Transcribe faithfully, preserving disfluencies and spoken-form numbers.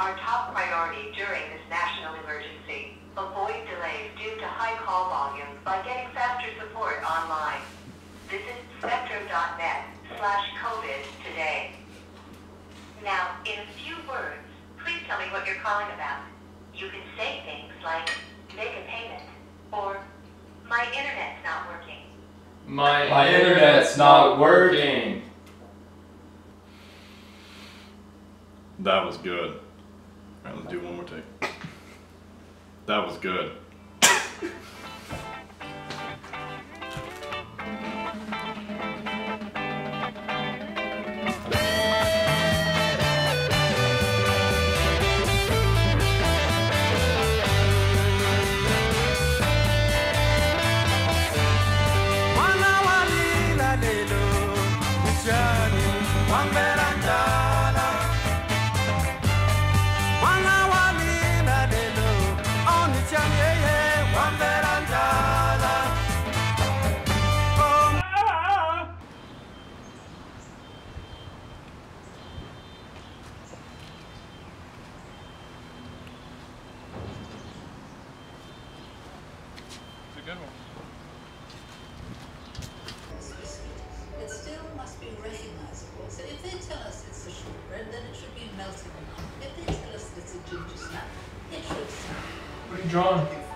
our top priority during this national emergency. Avoid delays due to high call volumes by getting faster support online. Visit spectrum.net slash COVID today. Now, in a few words, please tell me what you're calling about. You can say things like, make a payment, or, my internet's not working. My, My internet's not working. That was good. Alright, let's do one more take. That was good. Good one. It still must be recognizable. So if they tell us it's a shortbread, then it should be melted enough. If they tell us it's a ginger snap, it should snap. What are you drawing?